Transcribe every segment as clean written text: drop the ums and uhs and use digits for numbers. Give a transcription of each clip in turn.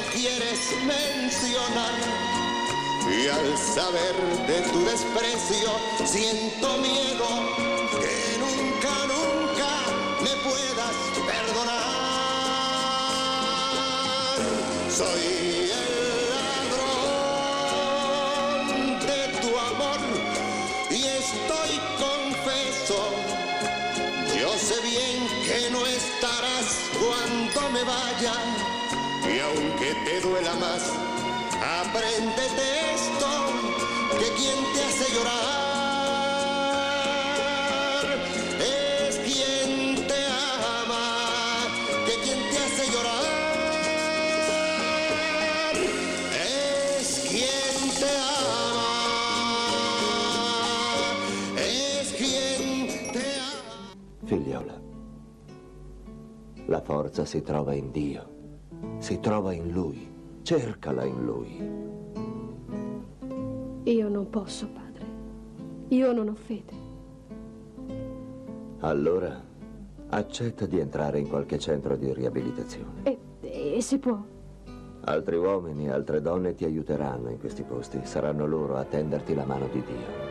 quieres mencionar. Y al saber de tu desprecio siento miedo que nunca, nunca me puedas perdonar. Soy el ladrón de tu amor y estoy confeso. Yo sé bien que no estarás cuando me vaya y aunque te duela más, apréndete esto, que quien te hace llorar es quien te ama, que quien te hace llorar es quien te ama, es quien te ama. Figliola, la forza si trova in Dio, si trova in Lui. Cercala in Lui. Io non posso, padre. Io non ho fede. Allora, accetta di entrare in qualche centro di riabilitazione. E si può? Altri uomini e altre donne ti aiuteranno in questi posti. Saranno loro a tenderti la mano di Dio.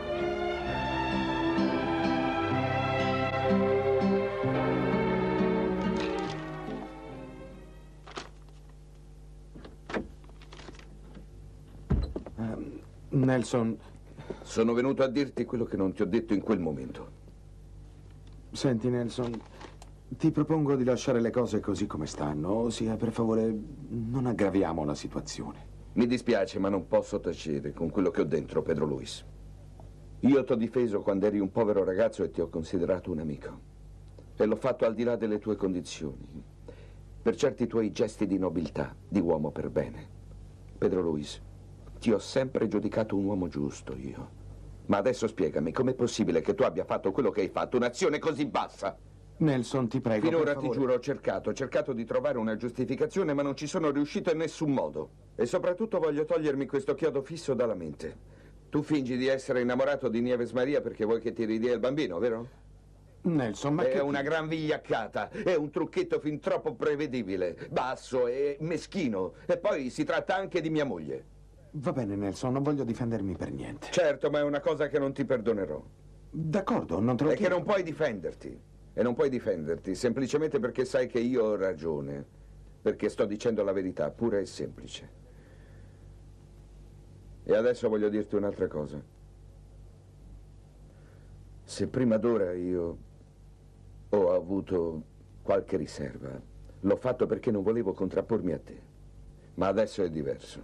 Nelson, sono venuto a dirti quello che non ti ho detto in quel momento. Senti, Nelson, ti propongo di lasciare le cose così come stanno, ossia, per favore, non aggraviamo la situazione. Mi dispiace, ma non posso tacere con quello che ho dentro, Pedro Luis. Io t'ho difeso quando eri un povero ragazzo e ti ho considerato un amico. E l'ho fatto al di là delle tue condizioni, per certi tuoi gesti di nobiltà, di uomo per bene. Pedro Luis, ti ho sempre giudicato un uomo giusto, io. Ma adesso spiegami, com'è possibile che tu abbia fatto quello che hai fatto, un'azione così bassa? Nelson, ti prego, finora per ti favore. giuro, ho cercato di trovare una giustificazione, ma non ci sono riuscito in nessun modo. E soprattutto voglio togliermi questo chiodo fisso dalla mente. Tu fingi di essere innamorato di Nieves Maria perché vuoi che ti ridia il bambino, vero? Nelson, ma è una gran vigliaccata, è un trucchetto fin troppo prevedibile, basso e meschino. E poi si tratta anche di mia moglie. Va bene, Nelson, non voglio difendermi per niente. Certo, ma è una cosa che non ti perdonerò. D'accordo, non te lo chiedo. È che non puoi difenderti. E non puoi difenderti semplicemente perché sai che io ho ragione. Perché sto dicendo la verità, pura e semplice. E adesso voglio dirti un'altra cosa. Se prima d'ora io ho avuto qualche riserva, l'ho fatto perché non volevo contrappormi a te. Ma adesso è diverso.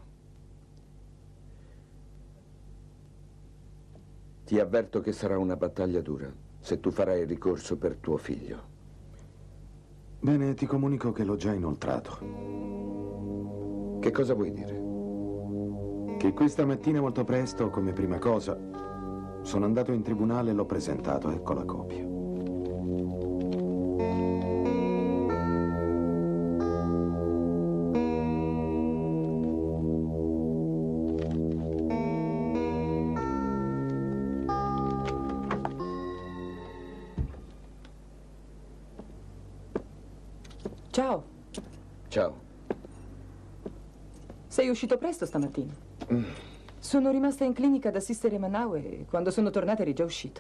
Ti avverto che sarà una battaglia dura se tu farai ricorso per tuo figlio. Bene, ti comunico che l'ho già inoltrato. Che cosa vuoi dire? Che questa mattina molto presto, come prima cosa, sono andato in tribunale e l'ho presentato. Ecco la copia. Ciao. Ciao. Sei uscito presto stamattina. Sono rimasta in clinica ad assistere Manau e quando sono tornata eri già uscito.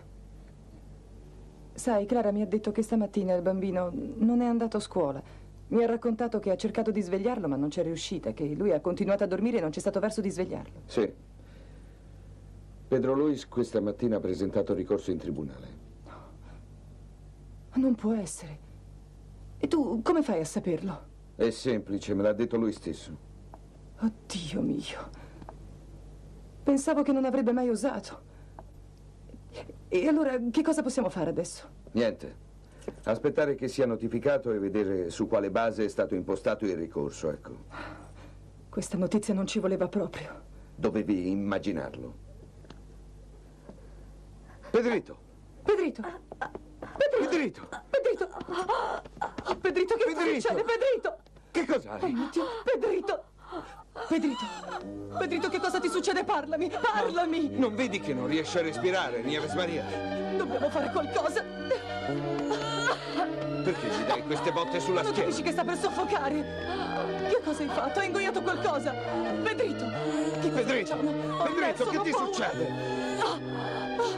Sai, Clara mi ha detto che stamattina il bambino non è andato a scuola. Mi ha raccontato che ha cercato di svegliarlo ma non c'è riuscita, che lui ha continuato a dormire e non c'è stato verso di svegliarlo. Sì. Pedro Luis questa mattina ha presentato ricorso in tribunale. Non può essere. E tu come fai a saperlo? È semplice, me l'ha detto lui stesso. Oddio mio. Pensavo che non avrebbe mai osato. E allora che cosa possiamo fare adesso? Niente. Aspettare che sia notificato e vedere su quale base è stato impostato il ricorso, ecco. Questa notizia non ci voleva proprio. Dovevi immaginarlo. Pedrito! Pedrito! Pedrito! Pedrito! Pedrito, che cosa succede? Pedrito! Che cos'hai? Oh mio Dio, Pedrito! Pedrito! Pedrito, che cosa ti succede? Parlami! Parlami! Non vedi che non riesci a respirare, Nieves Maria? Dobbiamo fare qualcosa! Perché gli dai queste botte sulla Non schiena? capisci che sta per soffocare? Che cosa hai fatto? Hai ingoiato qualcosa? Pedrito! Che cosa Pedrito! facciamo? Pedrito, che non ti può- succede?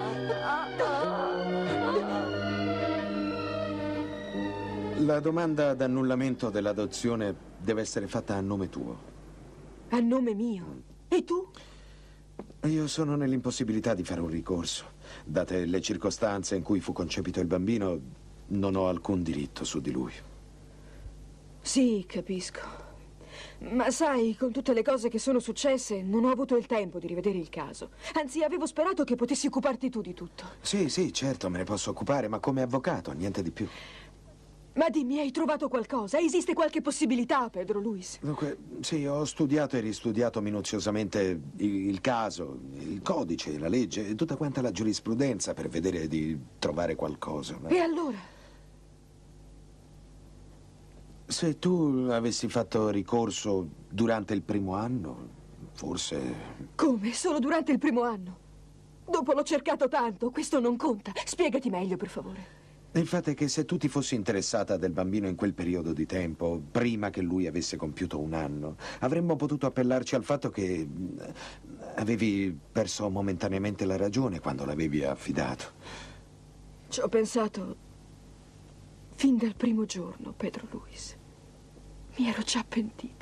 La domanda d'annullamento dell'adozione deve essere fatta a nome tuo. A nome mio. E tu? Io sono nell'impossibilità di fare un ricorso. Date le circostanze in cui fu concepito il bambino, non ho alcun diritto su di lui. Sì, capisco. Ma sai, con tutte le cose che sono successe, non ho avuto il tempo di rivedere il caso. Anzi, avevo sperato che potessi occuparti tu di tutto. Sì, sì, certo, me ne posso occupare, ma come avvocato, niente di più. Ma dimmi, hai trovato qualcosa? Esiste qualche possibilità, Pedro Luis? Dunque, sì, ho studiato e ristudiato minuziosamente il caso, il codice, la legge e tutta quanta la giurisprudenza per vedere di trovare qualcosa. Ma E allora? se tu avessi fatto ricorso durante il primo anno, forse... Come? Solo durante il primo anno? Dopo l'ho cercato tanto, questo non conta. Spiegati meglio, per favore. Il fatto è che se tu ti fossi interessata del bambino in quel periodo di tempo, prima che lui avesse compiuto un anno, avremmo potuto appellarci al fatto che avevi perso momentaneamente la ragione quando l'avevi affidato. Ci ho pensato fin dal primo giorno, Pedro Luis. Mi ero già pentita.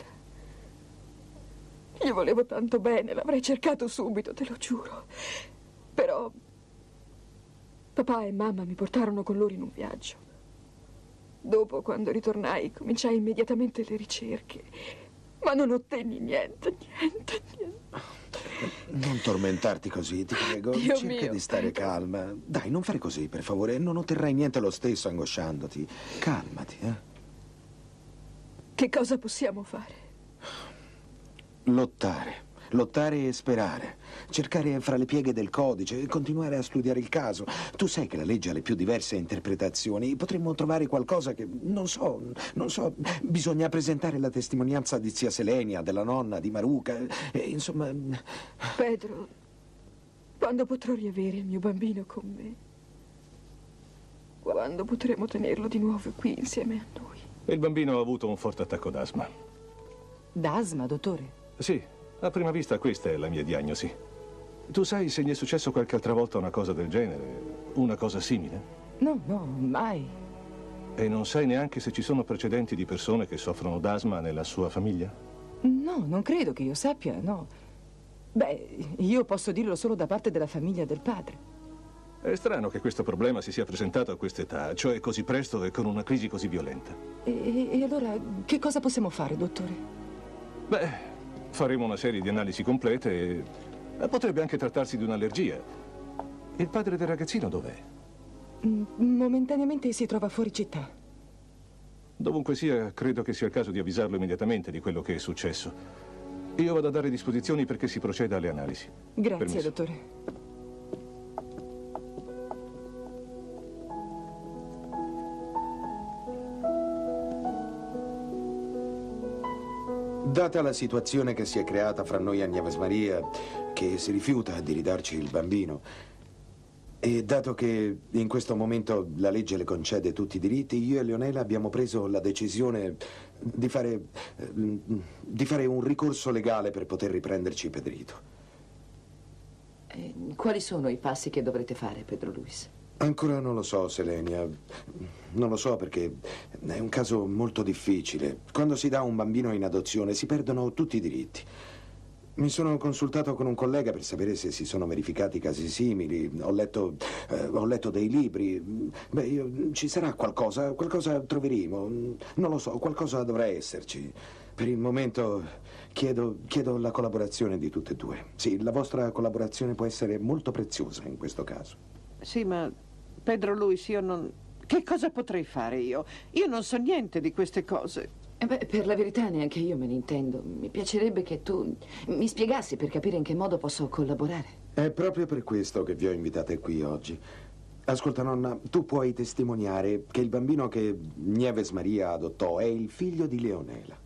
Gli volevo tanto bene, l'avrei cercato subito, te lo giuro. Però papà e mamma mi portarono con loro in un viaggio. Dopo, quando ritornai, cominciai immediatamente le ricerche. Ma non ottenni niente. Non tormentarti così, ti prego. Dio Cerca mio, di stare Pedro. calma. Dai, non fare così, per favore. Non otterrai niente lo stesso angosciandoti. Calmati, eh. Che cosa possiamo fare? Lottare. Lottare e sperare. Cercare fra le pieghe del codice e continuare a studiare il caso. Tu sai che la legge ha le più diverse interpretazioni. Potremmo trovare qualcosa che... non so. Bisogna presentare la testimonianza di zia Selenia, della nonna, di Maruca. Insomma... Pedro, quando potrò riavere il mio bambino con me? Quando potremo tenerlo di nuovo qui insieme a noi? Il bambino ha avuto un forte attacco d'asma. D'asma, dottore? Sì, a prima vista questa è la mia diagnosi. Tu sai se gli è successo qualche altra volta una cosa del genere? Una cosa simile? No, mai. E non sai neanche se ci sono precedenti di persone che soffrono d'asma nella sua famiglia? No, non credo che io sappia, no. Beh, io posso dirlo solo da parte della famiglia del padre. È strano che questo problema si sia presentato a quest'età, cioè così presto e con una crisi così violenta. E allora, che cosa possiamo fare, dottore? Beh, faremo una serie di analisi complete e potrebbe anche trattarsi di un'allergia. Il padre del ragazzino dov'è? Momentaneamente si trova fuori città. Dovunque sia, credo che sia il caso di avvisarlo immediatamente di quello che è successo. Io vado a dare disposizioni perché si proceda alle analisi. Grazie, Permesso. dottore. Data la situazione che si è creata fra noi e Nieves Maria, che si rifiuta di ridarci il bambino, e dato che in questo momento la legge le concede tutti i diritti, io e Leonela abbiamo preso la decisione di fare un ricorso legale per poter riprenderci Pedrito. Quali sono i passi che dovrete fare, Pedro Luis? Ancora non lo so, Selenia. Non lo so perché è un caso molto difficile. Quando si dà un bambino in adozione si perdono tutti i diritti. Mi sono consultato con un collega per sapere se si sono verificati casi simili. Ho letto dei libri. Beh, ci sarà qualcosa troveremo. Non lo so, qualcosa dovrà esserci. Per il momento chiedo la collaborazione di tutte e due. Sì, la vostra collaborazione può essere molto preziosa in questo caso. Sì, ma Pedro Luis, io non... Che cosa potrei fare io? Io non so niente di queste cose. Beh, per la verità neanche io me ne intendo. Mi piacerebbe che tu mi spiegassi per capire in che modo posso collaborare. È proprio per questo che vi ho invitate qui oggi. Ascolta, nonna, tu puoi testimoniare che il bambino che Nieves Maria adottò è il figlio di Leonela.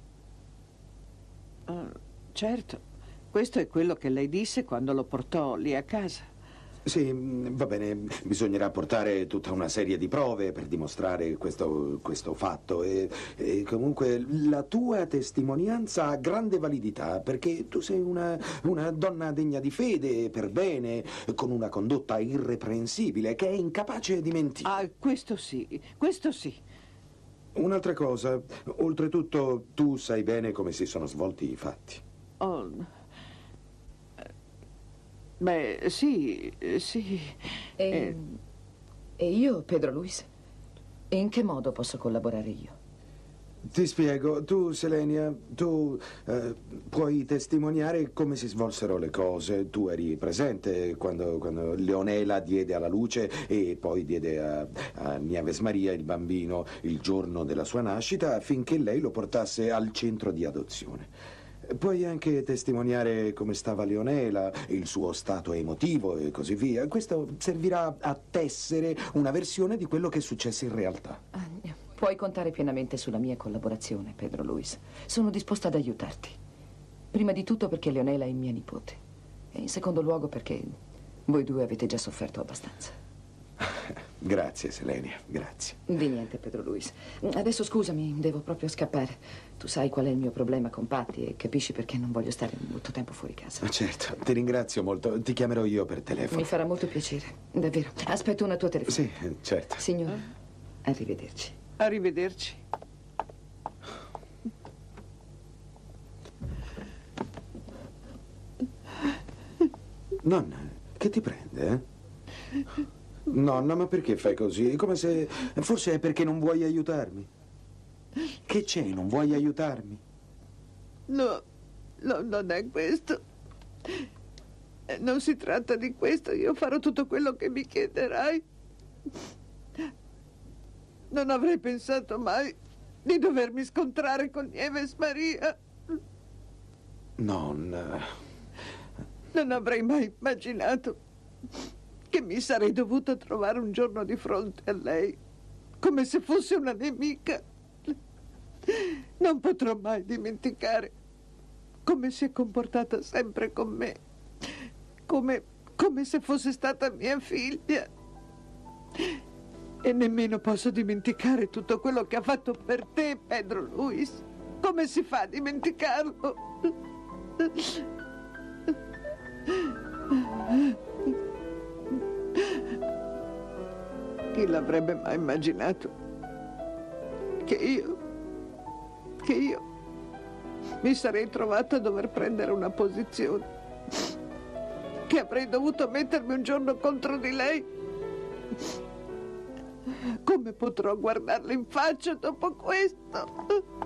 Certo, questo è quello che lei disse quando lo portò lì a casa. Sì, va bene, bisognerà portare tutta una serie di prove per dimostrare questo fatto e comunque la tua testimonianza ha grande validità perché tu sei una donna degna di fede, per bene, con una condotta irreprensibile che è incapace di mentire. Ah, questo sì, questo sì. Un'altra cosa, oltretutto tu sai bene come si sono svolti i fatti. Oh. Beh, sì, sì. E io, Pedro Luis? In che modo posso collaborare io? Ti spiego, tu Selenia, tu puoi testimoniare come si svolsero le cose. Tu eri presente quando Leonela diede alla luce e poi diede a Nieves Maria il bambino il giorno della sua nascita affinché lei lo portasse al centro di adozione. Puoi anche testimoniare come stava Leonela, il suo stato emotivo e così via. Questo servirà a tessere una versione di quello che è successo in realtà. Puoi contare pienamente sulla mia collaborazione, Pedro Luis. Sono disposta ad aiutarti. Prima di tutto perché Leonela è mia nipote. E in secondo luogo perché voi due avete già sofferto abbastanza. Grazie, Selenia, grazie. Di niente, Pedro Luis. Adesso scusami, devo proprio scappare. Tu sai qual è il mio problema con Patti e capisci perché non voglio stare molto tempo fuori casa. Certo, ti ringrazio molto. Ti chiamerò io per telefono. Mi farà molto piacere, davvero. Aspetto una tua telefonata. Sì, certo. Signora, arrivederci. Arrivederci. Nonna, che ti prende, eh? Nonna, ma perché fai così? È come se... Forse è perché non vuoi aiutarmi. Che c'è? Non vuoi aiutarmi? No, non è questo. Non si tratta di questo. Io farò tutto quello che mi chiederai. Non avrei pensato mai di dovermi scontrare con Nieves Maria. Nonna... Non avrei mai immaginato che mi sarei dovuta trovare un giorno di fronte a lei, come se fosse una nemica. Non potrò mai dimenticare come si è comportata sempre con me, come se fosse stata mia figlia. E nemmeno posso dimenticare tutto quello che ha fatto per te, Pedro Luis. Come si fa a dimenticarlo? Chi l'avrebbe mai immaginato che io mi sarei trovata a dover prendere una posizione, che avrei dovuto mettermi un giorno contro di lei? Come potrò guardarla in faccia dopo questo?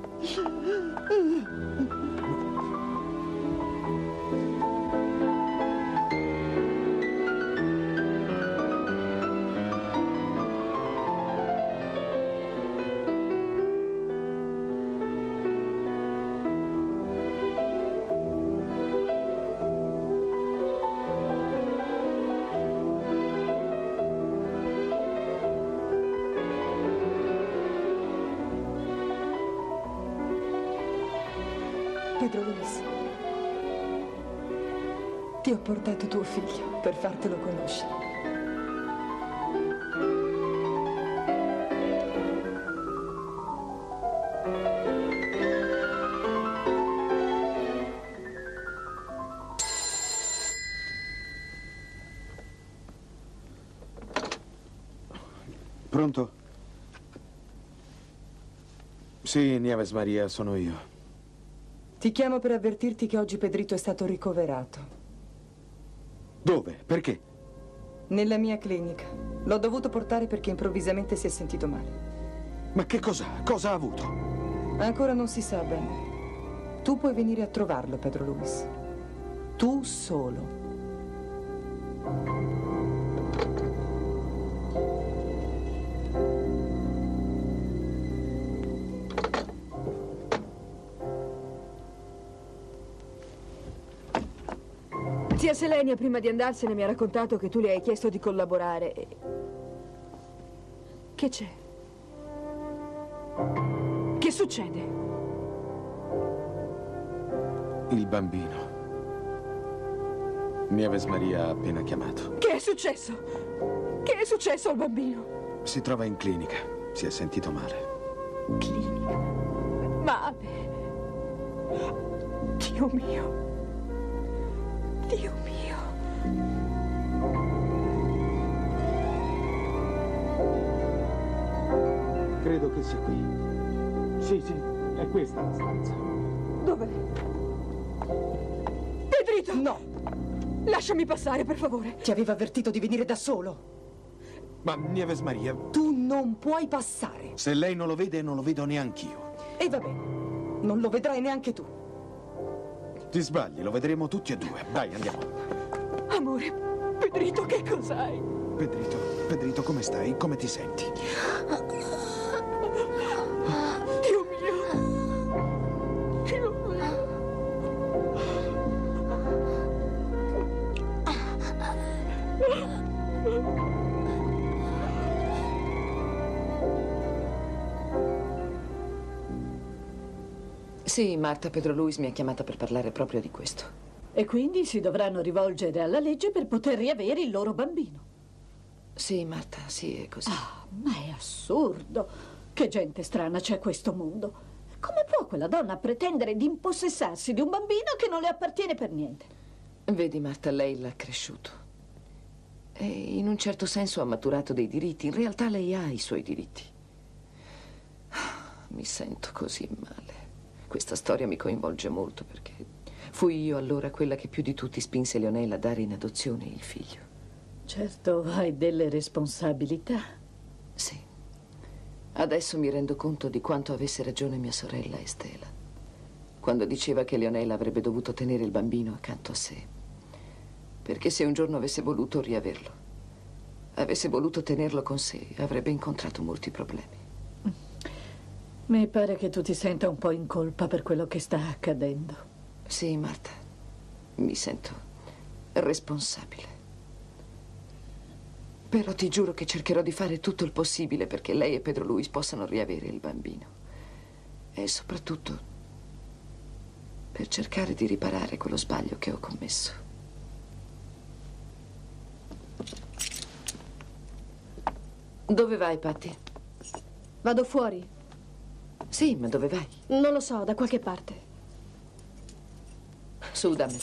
Pedro Luis, ti ho portato tuo figlio per fartelo conoscere. Pronto? Sì, Nieves Maria, sono io. Ti chiamo per avvertirti che oggi Pedrito è stato ricoverato. Dove? Perché? Nella mia clinica. L'ho dovuto portare perché improvvisamente si è sentito male. Ma che cos'ha? Cosa ha avuto? Ancora non si sa bene. Tu puoi venire a trovarlo, Pedro Luis. Tu solo. Zia Selenia, prima di andarsene, mi ha raccontato che tu le hai chiesto di collaborare. Che c'è? Che succede? Il bambino. Nieves Maria ha appena chiamato. Che è successo? Che è successo al bambino? Si trova in clinica. Si è sentito male. Clinica? Male? Dio mio. Dio mio. Credo che sia qui. Sì, è questa la stanza. Dov'è? Pedrito! No! Lasciami passare, per favore. Ti avevo avvertito di venire da solo. Ma Nieves Maria... Tu non puoi passare. Se lei non lo vede, non lo vedo neanch'io. E va bene. Non lo vedrai neanche tu. Ti sbagli, lo vedremo tutti e due. Dai, andiamo. Amore, Pedrito, che cos'hai? Pedrito, come stai? Come ti senti? Dio mio. Dio mio. Sì, Marta, Pedro Luis mi ha chiamata per parlare proprio di questo. E quindi si dovranno rivolgere alla legge per poter riavere il loro bambino. Sì, Marta, sì, è così. Ah, ma è assurdo. Che gente strana c'è a questo mondo. Come può quella donna pretendere di impossessarsi di un bambino che non le appartiene per niente? Vedi, Marta, lei l'ha cresciuto. E in un certo senso ha maturato dei diritti. In realtà lei ha i suoi diritti. Mi sento così male. Questa storia mi coinvolge molto perché fui io allora quella che più di tutti spinse Leonela a dare in adozione il figlio. Certo, hai delle responsabilità. Sì. Adesso mi rendo conto di quanto avesse ragione mia sorella Estela, quando diceva che Leonela avrebbe dovuto tenere il bambino accanto a sé. Perché se un giorno avesse voluto riaverlo, avesse voluto tenerlo con sé, avrebbe incontrato molti problemi. Mi pare che tu ti senta un po' in colpa per quello che sta accadendo. Sì, Marta, mi sento responsabile. Però ti giuro che cercherò di fare tutto il possibile perché lei e Pedro Luis possano riavere il bambino. E soprattutto per cercare di riparare quello sbaglio che ho commesso. Dove vai, Patti? Vado fuori. Sì, ma dove vai? Non lo so, da qualche parte. Su, dammi.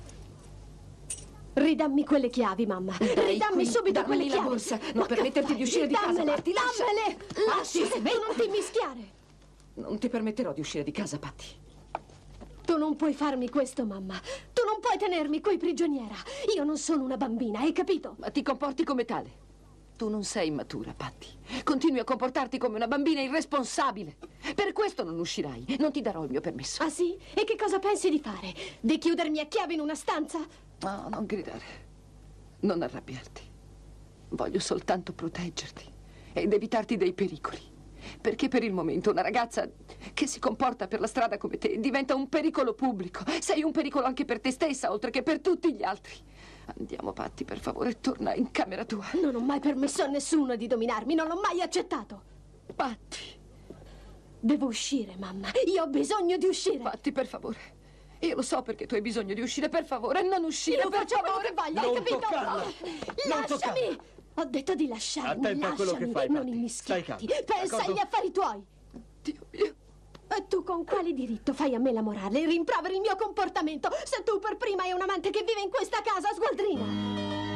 Ridammi quelle chiavi, mamma. Dai, Ridammi subito quelle chiavi. la borsa. Non permetterti di uscire di casa, Patti. Dammele! Lasciale! Tu non ti mischiare! Non ti permetterò di uscire di casa, Patti. Tu non puoi farmi questo, mamma. Tu non puoi tenermi qui prigioniera. Io non sono una bambina, hai capito? Ma ti comporti come tale. Tu non sei immatura, Patti. Continui a comportarti come una bambina irresponsabile. Per questo non uscirai. Non ti darò il mio permesso. Ah, sì? E che cosa pensi di fare? Di chiudermi a chiave in una stanza? No, non gridare. Non arrabbiarti. Voglio soltanto proteggerti ed evitarti dei pericoli. Perché per il momento una ragazza che si comporta per la strada come te diventa un pericolo pubblico. Sei un pericolo anche per te stessa, oltre che per tutti gli altri. Andiamo, Patti, per favore, torna in camera tua. Non ho mai permesso a nessuno di dominarmi, non l'ho mai accettato. Patti. Devo uscire, mamma. Io ho bisogno di uscire. Patti, per favore. Io lo so perché tu hai bisogno di uscire. Per favore, non uscire. Io per faccio favore. quello che voglio, hai capito? Toccarla. Lasciami! Ho detto di lasciarmi. Attenta a quello che fai, non Patti. immischiarti. Stai calma. Pensa D'accordo? agli affari tuoi. Dio mio. E tu con quale diritto fai a me la morale e rimproveri il mio comportamento se tu per prima hai un amante che vive in questa casa, sgualdrina?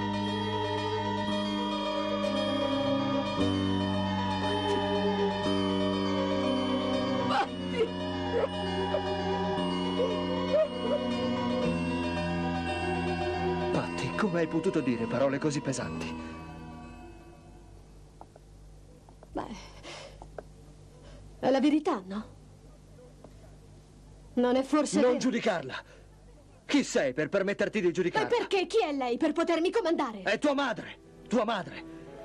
Patti, come hai potuto dire parole così pesanti? Beh, è la verità, no? Non è forse Non vero? giudicarla! Chi sei per permetterti di E giudicarla? perché? Chi è lei per potermi comandare? È tua madre! Tua madre!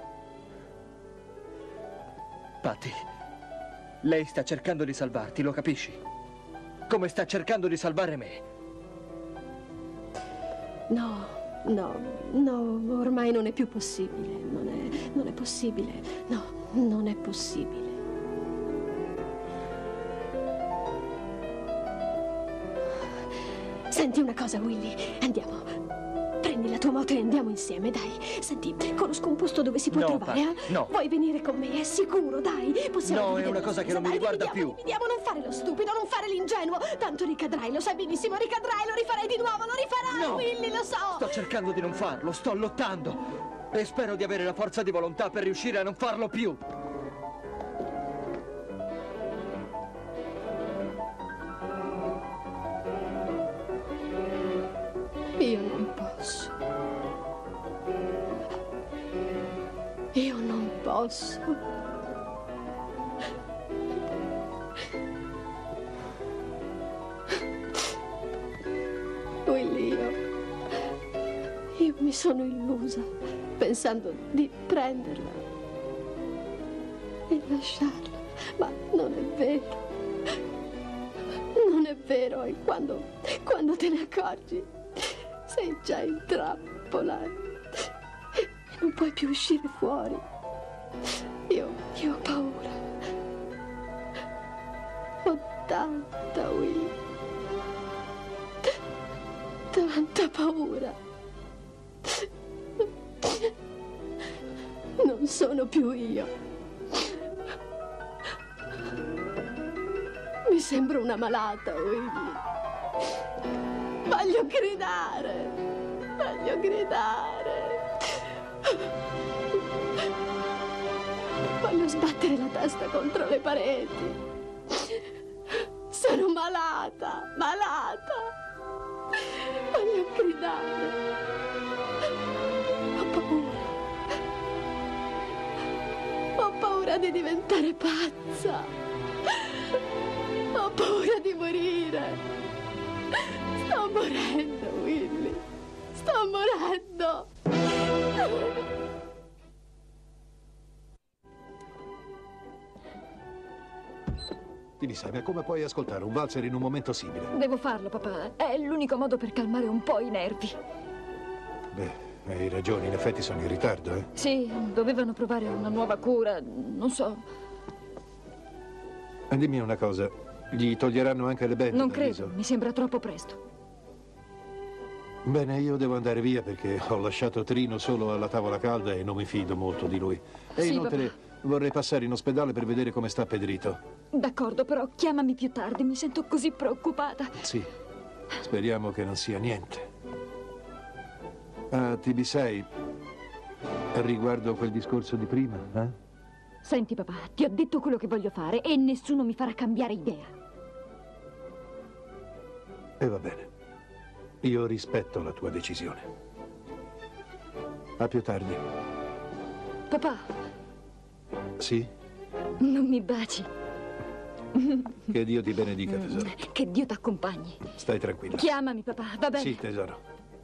Patti, lei sta cercando di salvarti, lo capisci? Come sta cercando di salvare me. No, ormai non è più possibile. Non è possibile. No, non è possibile. Senti una cosa, Willy. Andiamo. Prendi prendi la tua moto e andiamo insieme, dai. Senti, conosco un posto dove si può trovare, Patty, no. Vuoi venire con me? È sicuro, dai. Possiamo No, è dividere una la cosa che spesa. non mi Dai, riguarda più. Dividiamo, non fare lo stupido, non fare l'ingenuo. Tanto ricadrai, lo sai benissimo, ricadrai, lo rifarai di nuovo, lo rifarai, No. Willy, lo so. Sto cercando di non farlo, sto lottando. E spero di avere la forza di volontà per riuscire a non farlo più. Io non posso. Io non posso. Willy, io mi sono illusa pensando di prenderla e lasciarla, ma non è vero. Non è vero, e quando te ne accorgi sei già in trappola e non puoi più uscire fuori. Io ho paura. Ho tanta, Willy. Tanta paura. Non sono più io. Mi sembro una malata, Willy. Voglio gridare. Voglio gridare. Voglio sbattere la testa contro le pareti. Sono malata, malata. Voglio gridare. Ho paura. Ho paura di diventare pazza. Ho paura di morire. Sto morendo, Willy. Sto morendo. Dimmi, Simon, come puoi ascoltare un valzer in un momento simile? Devo farlo, papà. È l'unico modo per calmare un po' i nervi. Beh, hai ragione, in effetti sono in ritardo, eh? Sì, dovevano provare una nuova cura, non so. Dimmi una cosa, gli toglieranno anche le bende Non dal credo, viso? mi sembra troppo presto. Bene, io devo andare via perché ho lasciato Trino solo alla tavola calda e non mi fido molto di lui. E Sì, inoltre papà. vorrei passare in ospedale per vedere come sta Pedrito. D'accordo, però chiamami più tardi, mi sento così preoccupata. Sì, speriamo che non sia niente. TB6, riguardo quel discorso di prima, eh? Senti, papà, ti ho detto quello che voglio fare e nessuno mi farà cambiare idea. E va bene. Io rispetto la tua decisione. A più tardi. Papà, Sì? non mi baci. Che Dio ti benedica, tesoro. Che Dio t'accompagni. Stai tranquilla. Chiamami, papà, va bene? Sì, tesoro.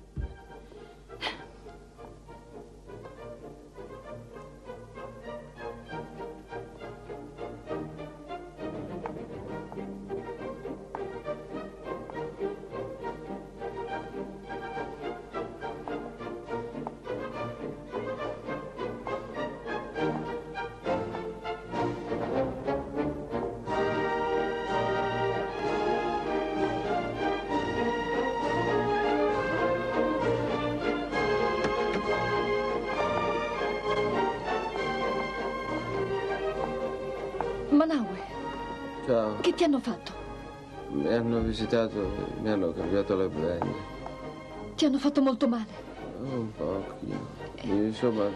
Manaue, Ciao, che ti hanno fatto? mi hanno visitato, mi hanno cambiato le bende. Ti hanno fatto molto male. Un pochino. Insomma,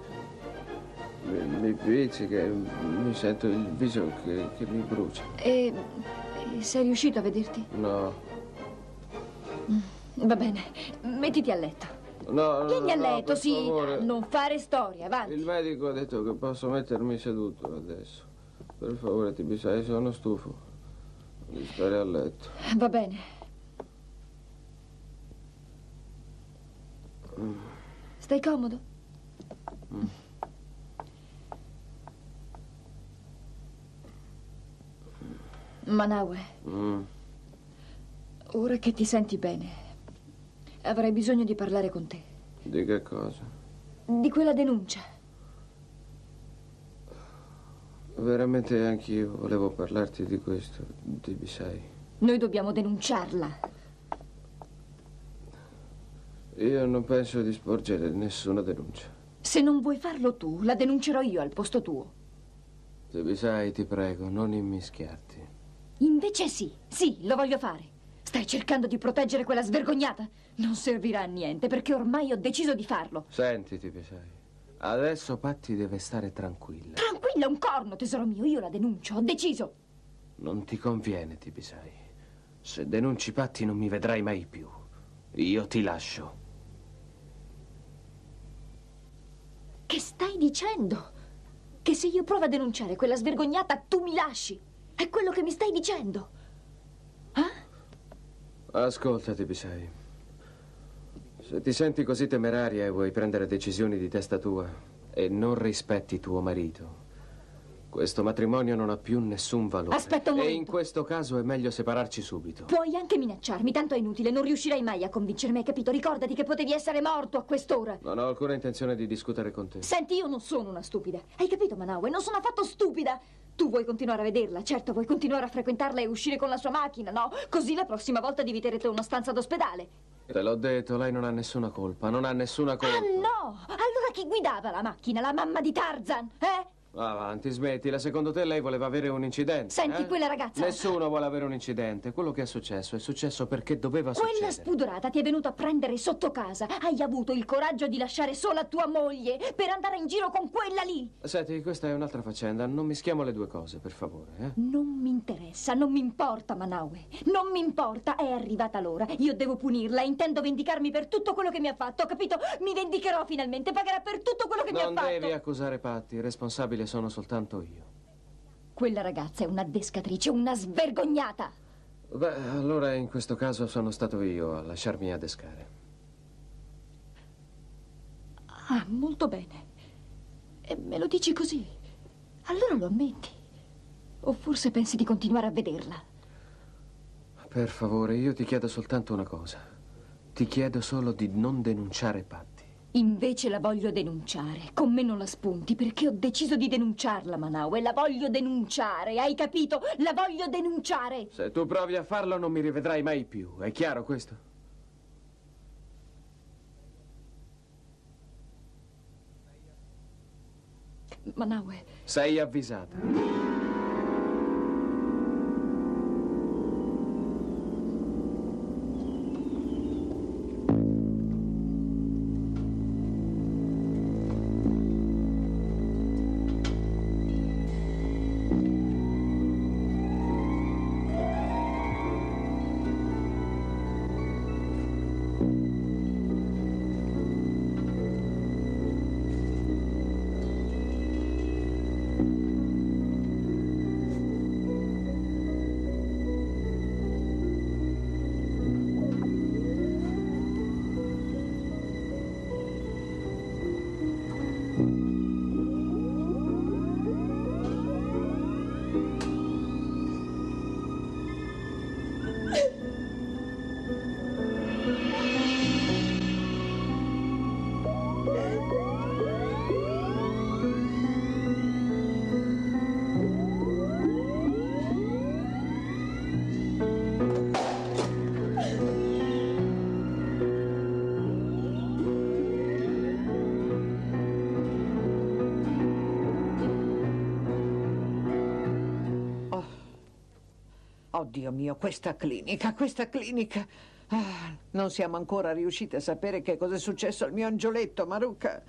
mi pizzica, mi sento il viso che mi brucia. E sei riuscito a vederti? No, Va bene, mettiti a letto. no, Vieni a no, letto, per sì. favore. Non fare storie, avanti. Il medico ha detto che posso mettermi seduto adesso. Per favore, ti bisogna, sono stufo di stare a letto. Va bene. Stai comodo? Manaue, ora che ti senti bene, avrei bisogno di parlare con te. Di che cosa? Di quella denuncia. Veramente anch'io volevo parlarti di questo, TB6. Noi dobbiamo denunciarla. Io non penso di sporgere nessuna denuncia. Se non vuoi farlo tu, la denuncerò io al posto tuo. Tibisai, ti prego, non immischiarti. Invece sì, lo voglio fare. Stai cercando di proteggere quella svergognata? Non servirà a niente, perché ormai ho deciso di farlo. Senti, Tibisai, adesso Patti deve stare tranquilla. Tranquilla, un corno, tesoro mio, io la denuncio, ho deciso. Non ti conviene, Tibisai. Se denunci Patti non mi vedrai mai più. Io ti lascio. Che stai dicendo? Che se io provo a denunciare quella svergognata, tu mi lasci? È quello che mi stai dicendo? Ascolta, Tibisai. Se ti senti così temeraria e vuoi prendere decisioni di testa tua e non rispetti tuo marito, questo matrimonio non ha più nessun valore. Aspetta un momento. E in questo caso è meglio separarci subito. Puoi anche minacciarmi, tanto è inutile, non riuscirai mai a convincermi, hai capito? Ricordati che potevi essere morto a quest'ora. Non ho alcuna intenzione di discutere con te. Senti, io non sono una stupida. Hai capito, Manaue? Non sono affatto stupida. Tu vuoi continuare a vederla, certo, vuoi continuare a frequentarla e uscire con la sua macchina, no? Così la prossima volta dividerete una stanza d'ospedale. Te l'ho detto, lei non ha nessuna colpa, non ha nessuna colpa. Ah, no! Allora chi guidava la macchina? La mamma di Tarzan, eh? Avanti, smettila. Secondo te lei voleva avere un incidente? Senti, quella ragazza... Nessuno vuole avere un incidente. Quello che è successo perché doveva succedere. succedere. Quella spudorata ti è venuta a prendere sotto casa. Hai avuto il coraggio di lasciare sola tua moglie per andare in giro con quella lì. Senti, questa è un'altra faccenda. Non mischiamo le due cose, per favore, eh? Non mi interessa, non mi importa, Manaue. Non mi importa, è arrivata l'ora. Io devo punirla, intendo vendicarmi per tutto quello che mi ha fatto, capito? Mi vendicherò finalmente, pagherà per tutto quello che mi ha fatto. Non devi accusare Patti, responsabile sono soltanto io. Quella ragazza è una adescatrice, una svergognata. Beh, allora in questo caso sono stato io a lasciarmi adescare. Ah, molto bene. E me lo dici così? Allora lo ammetti. O forse pensi di continuare a vederla? Per favore, io ti chiedo soltanto una cosa. Ti chiedo solo di non denunciare Patti. Invece la voglio denunciare. Con me non la spunti, perché ho deciso di denunciarla, Manaue. La voglio denunciare, hai capito? La voglio denunciare. Se tu provi a farlo non mi rivedrai mai più. È chiaro questo? Manaue. Sei avvisata. Dio mio, questa clinica. Ah, non siamo ancora riusciti a sapere che cosa è successo al mio angioletto, Maruca.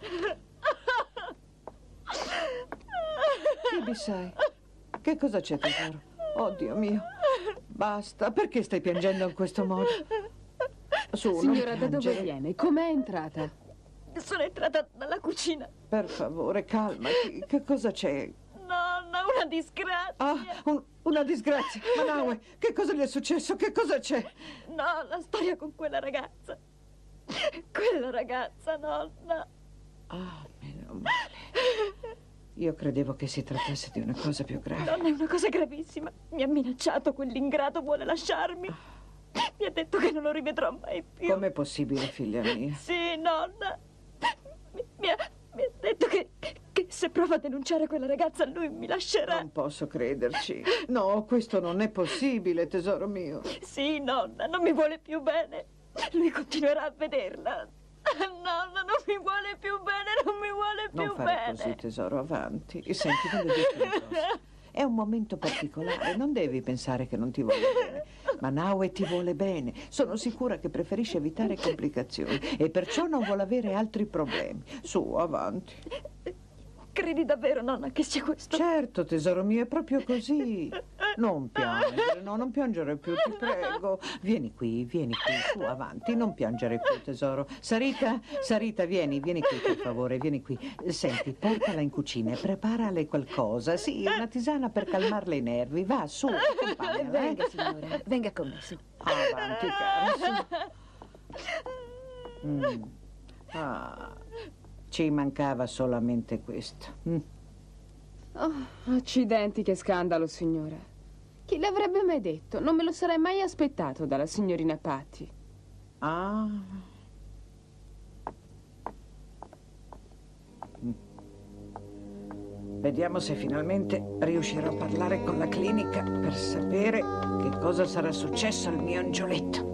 Tibisai, che cosa c'è, tesoro? Oh, Dio mio. Basta, perché stai piangendo in questo modo? Su, signora, da dove viene? Com'è entrata? Sono entrata dalla cucina. Per favore, calmati. Che cosa c'è? Nonna, una disgrazia. Ah, una disgrazia. Manaue, che cosa le è successo? Che cosa c'è? No, la storia con quella ragazza. Quella ragazza, nonna. Ah, meno male. Io credevo che si trattasse di una cosa più grave. Nonna, è una cosa gravissima. Mi ha minacciato, quell'ingrato vuole lasciarmi. Mi ha detto che non lo rivedrò mai più. Com'è possibile, figlia mia? Sì, nonna. Mi ha detto che se provo a denunciare quella ragazza lui mi lascerà. Non posso crederci. No, questo non è possibile, tesoro mio. Sì, nonna, non mi vuole più bene. Lui continuerà a vederla. Nonna non mi vuole più bene, non mi vuole più Non fare bene. così, tesoro, avanti. E senti, voglio dirti una cosa. È un momento particolare, non devi pensare che non ti voglia bene. Ma Naue ti vuole bene. Sono sicura che preferisce evitare complicazioni e perciò non vuole avere altri problemi. Su, avanti. Credi davvero, nonna, che sia questo? Certo, tesoro mio, è proprio così. Non piangere, no, non piangere più, ti prego. Vieni qui, su, avanti, non piangere più, tesoro. Sarita, vieni qui, per favore, vieni qui. Senti, portala in cucina e preparale qualcosa. Sì, una tisana per calmarle i nervi. Va, su, accompagnala. Venga, signora, venga con me, su. Avanti, cara, su. Ah, ci mancava solamente questo. Oh, accidenti, che scandalo, signora. Chi l'avrebbe mai detto? Non me lo sarei mai aspettato dalla signorina Patti. Ah. Vediamo se finalmente riuscirò a parlare con la clinica per sapere che cosa sarà successo al mio angioletto.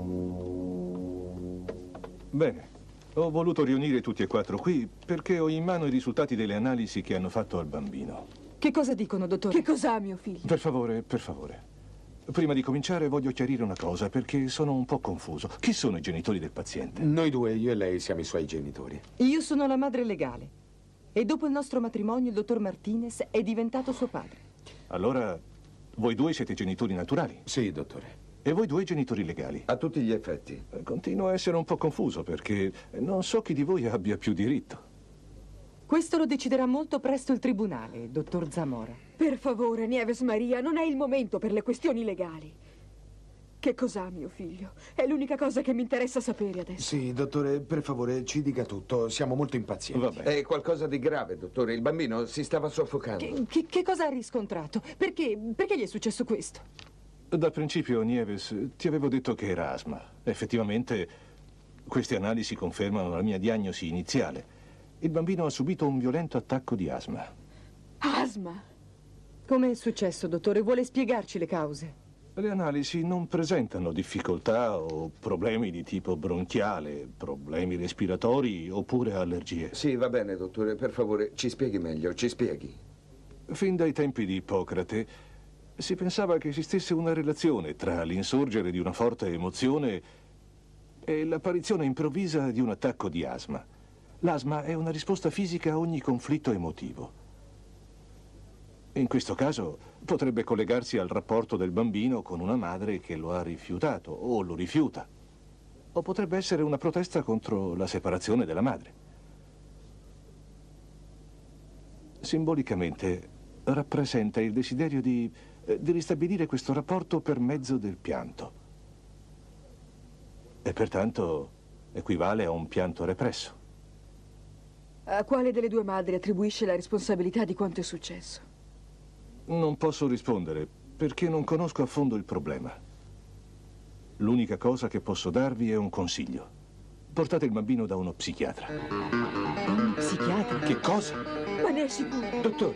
Bene, ho voluto riunire tutti e quattro qui perché ho in mano i risultati delle analisi che hanno fatto al bambino. Che cosa dicono, dottore? Che cosa ha mio figlio? Per favore, per favore. Prima di cominciare voglio chiarire una cosa perché sono un po' confuso. Chi sono i genitori del paziente? Noi due, io e lei, siamo i suoi genitori. Io sono la madre legale. E dopo il nostro matrimonio il dottor Martinez è diventato suo padre. Allora, voi due siete genitori naturali? Sì, dottore. E voi due genitori legali? A tutti gli effetti. Continuo a essere un po' confuso perché non so chi di voi abbia più diritto. Questo lo deciderà molto presto il tribunale, dottor Zamora. Per favore, Nieves Maria, non è il momento per le questioni legali. Che cos'ha mio figlio? È l'unica cosa che mi interessa sapere adesso. Sì, dottore, per favore, ci dica tutto. Siamo molto impazienti. Vabbè. È qualcosa di grave, dottore. Il bambino si stava soffocando. Che cosa ha riscontrato? Perché gli è successo questo? Da principio, Nieves, ti avevo detto che era asma. Effettivamente, queste analisi confermano la mia diagnosi iniziale. Il bambino ha subito un violento attacco di asma. Asma? Come è successo, dottore? Vuole spiegarci le cause? Le analisi non presentano difficoltà o problemi di tipo bronchiale, problemi respiratori oppure allergie. Sì, va bene, dottore. Per favore, ci spieghi meglio, ci spieghi. Fin dai tempi di Ippocrate si pensava che esistesse una relazione tra l'insorgere di una forte emozione e l'apparizione improvvisa di un attacco di asma. L'asma è una risposta fisica a ogni conflitto emotivo. In questo caso potrebbe collegarsi al rapporto del bambino con una madre che lo ha rifiutato o lo rifiuta. O potrebbe essere una protesta contro la separazione della madre. Simbolicamente rappresenta il desiderio di ristabilire questo rapporto per mezzo del pianto. E pertanto equivale a un pianto represso. A quale delle due madri attribuisce la responsabilità di quanto è successo? Non posso rispondere perché non conosco a fondo il problema. L'unica cosa che posso darvi è un consiglio. Portate il bambino da uno psichiatra. Un psichiatra? Che cosa? Ma ne è sicuro? Dottore.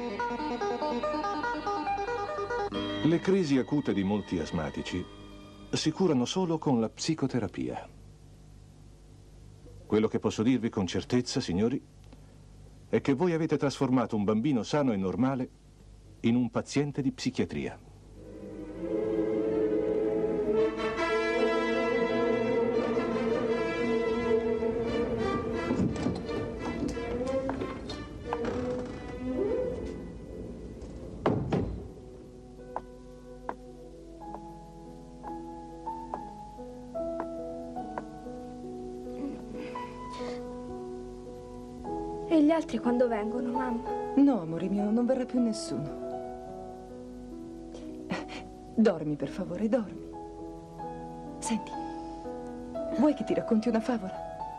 Le crisi acute di molti asmatici si curano solo con la psicoterapia. Quello che posso dirvi con certezza, signori, è che voi avete trasformato un bambino sano e normale in un paziente di psichiatria. E gli altri quando vengono, mamma? No, amore mio, non verrà più nessuno. Dormi, per favore, dormi. Senti, vuoi che ti racconti una favola?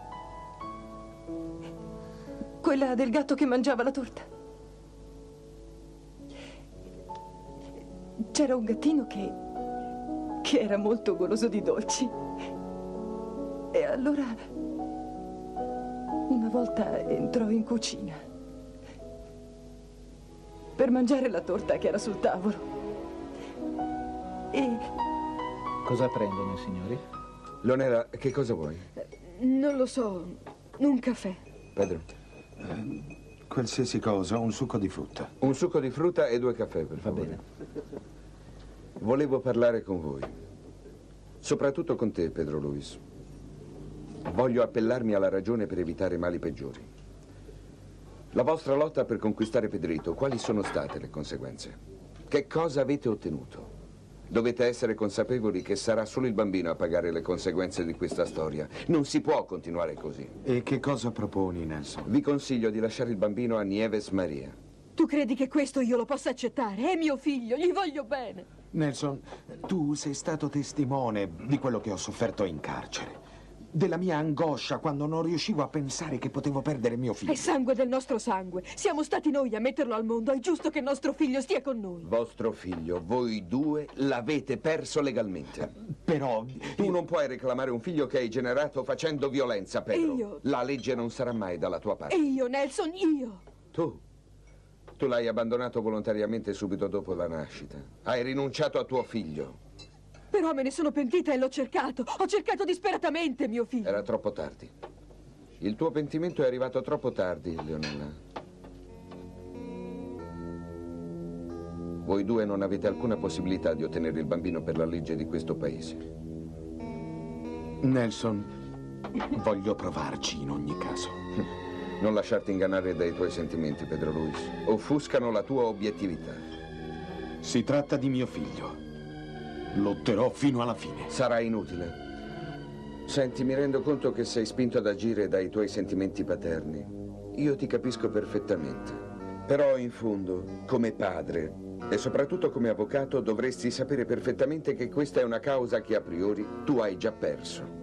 Quella del gatto che mangiava la torta. C'era un gattino che era molto goloso di dolci. E allora una volta entrò in cucina per mangiare la torta che era sul tavolo. E cosa prendono i signori? Leonora, che cosa vuoi? Non lo so. Un caffè. Pedro. Qualsiasi cosa, un succo di frutta. Un succo di frutta e 2 caffè, per favore. bene. Volevo parlare con voi. Soprattutto con te, Pedro Luis. Voglio appellarmi alla ragione per evitare mali peggiori. La vostra lotta per conquistare Pedrito, quali sono state le conseguenze? Che cosa avete ottenuto? Dovete essere consapevoli che sarà solo il bambino a pagare le conseguenze di questa storia. Non si può continuare così. E che cosa proponi, Nelson? Vi consiglio di lasciare il bambino a Nieves Maria. Tu credi che questo io lo possa accettare? È mio figlio, gli voglio bene. Nelson, tu sei stato testimone di quello che ho sofferto in carcere. Della mia angoscia quando non riuscivo a pensare che potevo perdere mio figlio. È sangue del nostro sangue. Siamo stati noi a metterlo al mondo. È giusto che nostro figlio stia con noi. Vostro figlio, voi 2 l'avete perso legalmente. Però... Tu non puoi reclamare un figlio che hai generato facendo violenza, Pedro. Io? La legge non sarà mai dalla tua parte. E io, Nelson, io. Tu l'hai abbandonato volontariamente subito dopo la nascita. Hai rinunciato a tuo figlio. Però me ne sono pentita e l'ho cercato. Ho cercato disperatamente mio figlio. Era troppo tardi. Il tuo pentimento è arrivato troppo tardi, Leonella. Voi 2 non avete alcuna possibilità di ottenere il bambino per la legge di questo paese. Nelson, voglio provarci in ogni caso. Non lasciarti ingannare dai tuoi sentimenti, Pedro Luis. Offuscano la tua obiettività. Si tratta di mio figlio. Lotterò fino alla fine. Sarà inutile. Senti, mi rendo conto che sei spinto ad agire dai tuoi sentimenti paterni. Io ti capisco perfettamente. Però, in fondo, come padre e soprattutto come avvocato, dovresti sapere perfettamente che questa è una causa che a priori tu hai già perso.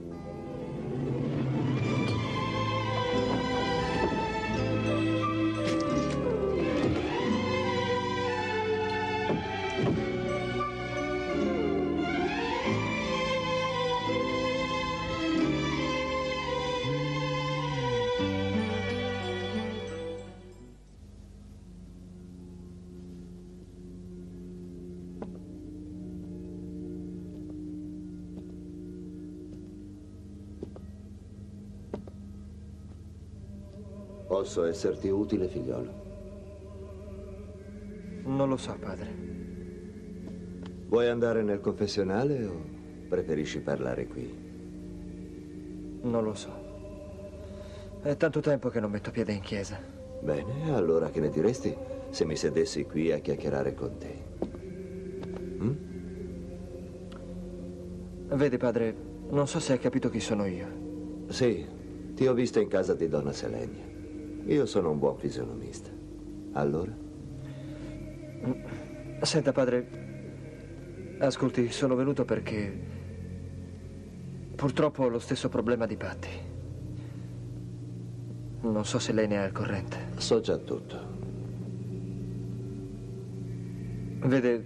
Posso esserti utile, figliolo? Non lo so, padre. Vuoi andare nel confessionale o preferisci parlare qui? Non lo so. È tanto tempo che non metto piede in chiesa. Bene, allora che ne diresti se mi sedessi qui a chiacchierare con te? Vedi, padre, non so se hai capito chi sono io. Sì, ti ho visto in casa di donna Selenia. Io sono un buon fisionomista. Allora? Senta, padre, ascolti, sono venuto perché purtroppo ho lo stesso problema di Patti. Non so se lei ne è al corrente. So già tutto. Vede,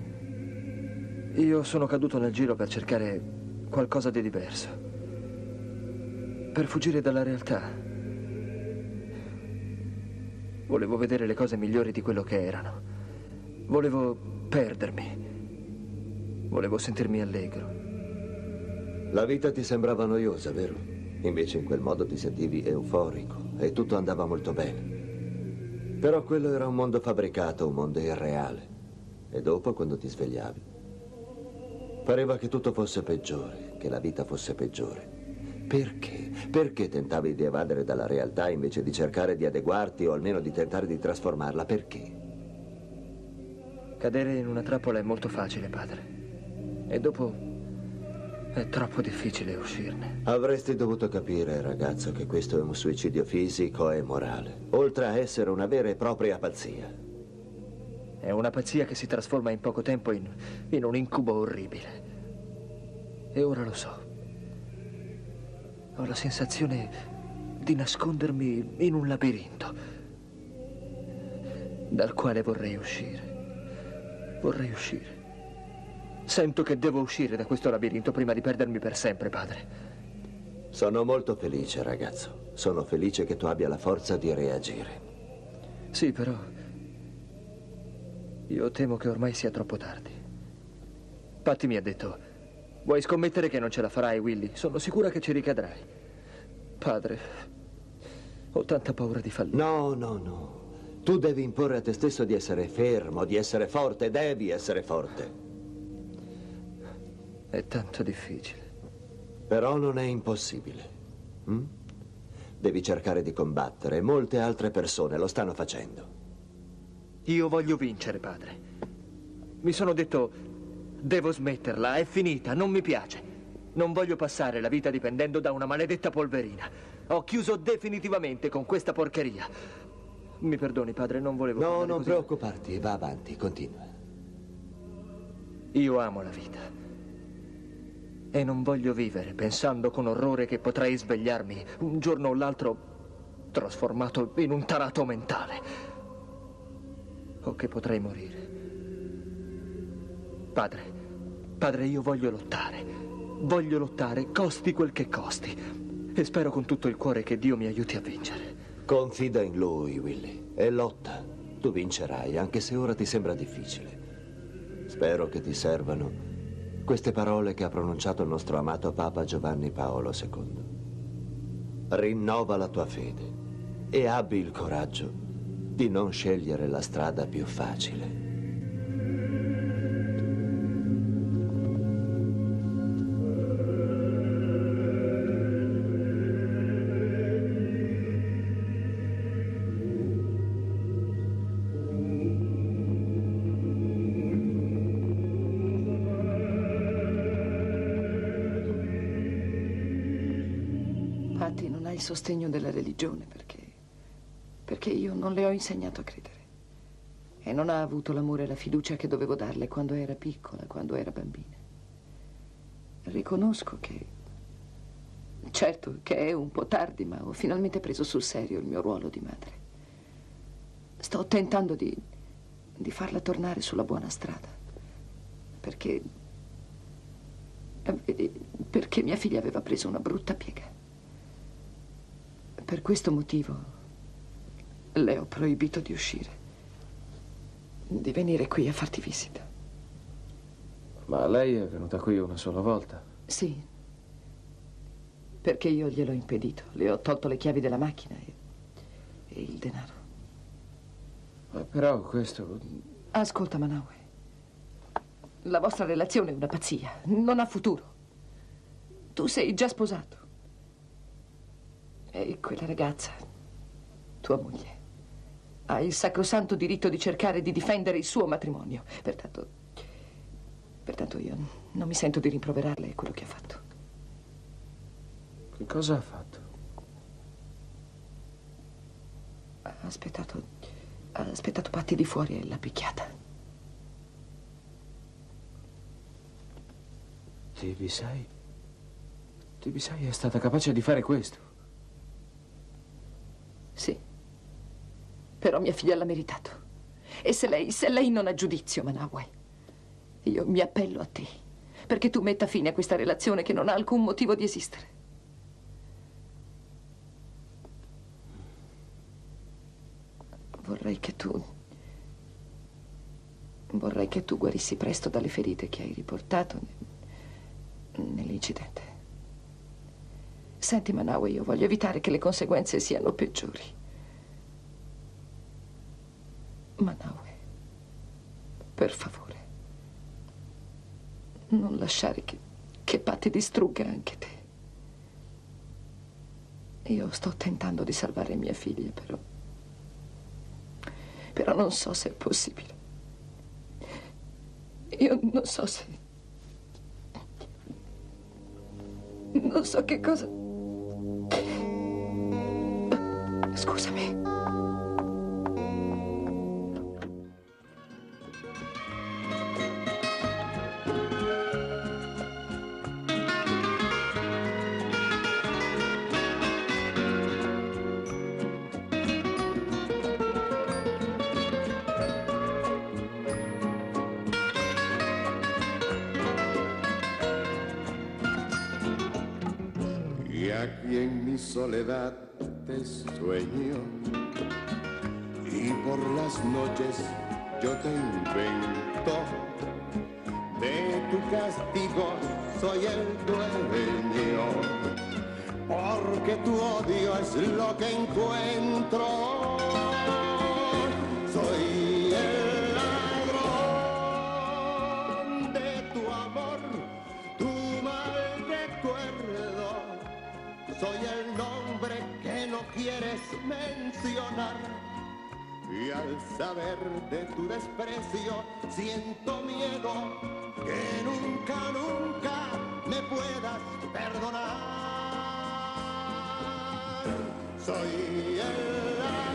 io sono caduto nel giro per cercare qualcosa di diverso. Per fuggire dalla realtà. Volevo vedere le cose migliori di quello che erano. Volevo perdermi. Volevo sentirmi allegro. La vita ti sembrava noiosa, vero? Invece in quel modo ti sentivi euforico e tutto andava molto bene. Però quello era un mondo fabbricato, un mondo irreale. E dopo, quando ti svegliavi, pareva che tutto fosse peggiore, che la vita fosse peggiore. Perché? Perché tentavi di evadere dalla realtà invece di cercare di adeguarti o almeno di tentare di trasformarla? Perché? Cadere in una trappola è molto facile, padre. E dopo è troppo difficile uscirne. Avresti dovuto capire, ragazzo, che questo è un suicidio fisico e morale, oltre a essere una vera e propria pazzia. È una pazzia che si trasforma in poco tempo in un incubo orribile. E ora lo so. Ho la sensazione di nascondermi in un labirinto dal quale vorrei uscire. Vorrei uscire. Sento che devo uscire da questo labirinto prima di perdermi per sempre, padre. Sono molto felice, ragazzo. Sono felice che tu abbia la forza di reagire. Sì, però io temo che ormai sia troppo tardi. Patti mi ha detto: vuoi scommettere che non ce la farai, Willy? Sono sicura che ci ricadrai. Padre, ho tanta paura di fallire. No, no, no. Tu devi imporre a te stesso di essere fermo, di essere forte, devi essere forte. È tanto difficile. Però non è impossibile. Devi cercare di combattere. Molte altre persone lo stanno facendo. Io voglio vincere, padre. Mi sono detto, devo smetterla, è finita, non mi piace. Non voglio passare la vita dipendendo da una maledetta polverina. Ho chiuso definitivamente con questa porcheria. Mi perdoni, padre, non volevo... No, non preoccuparti, va avanti, continua. Io amo la vita. E non voglio vivere pensando con orrore che potrei svegliarmi un giorno o l'altro trasformato in un tarato mentale. O che potrei morire. Padre, io voglio lottare. Voglio lottare, costi quel che costi. E spero con tutto il cuore che Dio mi aiuti a vincere. Confida in Lui, Willy, e lotta. Tu vincerai, anche se ora ti sembra difficile. Spero che ti servano queste parole che ha pronunciato il nostro amato Papa Giovanni Paolo II. Rinnova la tua fede e abbi il coraggio di non scegliere la strada più facile. Il sostegno della religione perché io non le ho insegnato a credere e non ha avuto l'amore e la fiducia che dovevo darle quando era piccola, quando era bambina. Riconosco che certo che è un po' tardi, ma ho finalmente preso sul serio il mio ruolo di madre. Sto tentando di farla tornare sulla buona strada perché mia figlia aveva preso una brutta piega. Per questo motivo le ho proibito di uscire, di venire qui a farti visita. Ma lei è venuta qui una sola volta? Sì, perché io gliel'ho impedito. Le ho tolto le chiavi della macchina e il denaro. Però questo... Ascolta, Manaue, la vostra relazione è una pazzia, non ha futuro. Tu sei già sposato. E quella ragazza, tua moglie, ha il sacrosanto diritto di cercare di difendere il suo matrimonio. Pertanto io non mi sento di rimproverarle quello che ha fatto. Che cosa ha fatto? Ha aspettato Patti di fuori e l'ha picchiata. Tibisay è stata capace di fare questo? Sì, però mia figlia l'ha meritato. E se lei non ha giudizio, Manaue, io mi appello a te, perché tu metta fine a questa relazione che non ha alcun motivo di esistere. Vorrei che tu guarissi presto dalle ferite che hai riportato nell'incidente. Senti, Manaue, io voglio evitare che le conseguenze siano peggiori. Manaue, per favore, non lasciare che Patti distrugga anche te. Io sto tentando di salvare mia figlia, però non so se è possibile. Io non so non so che cosa... Scusami. Y aquí en mi soledad te sueño y por las noches yo te invento. De tu castigo soy el dueño. Por porque tu odio es lo que encuentro. Soy el ladrón de tu amor, tu mal recuerdo. Soy el nombre que no quieres mencionar. Y al saber de tu desprecio, siento miedo que nunca, nunca me puedas perdonar. Soy el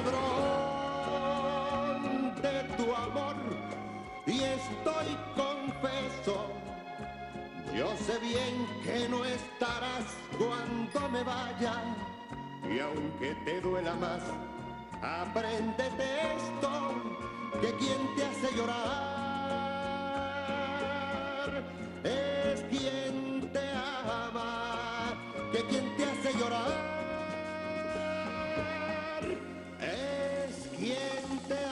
ladrón de tu amor y estoy confeso. Yo sé bien que no estarás cuando me vaya y aunque te duela más, apréndete esto, que quien te hace llorar es quien te ama, que quien te hace llorar es quien te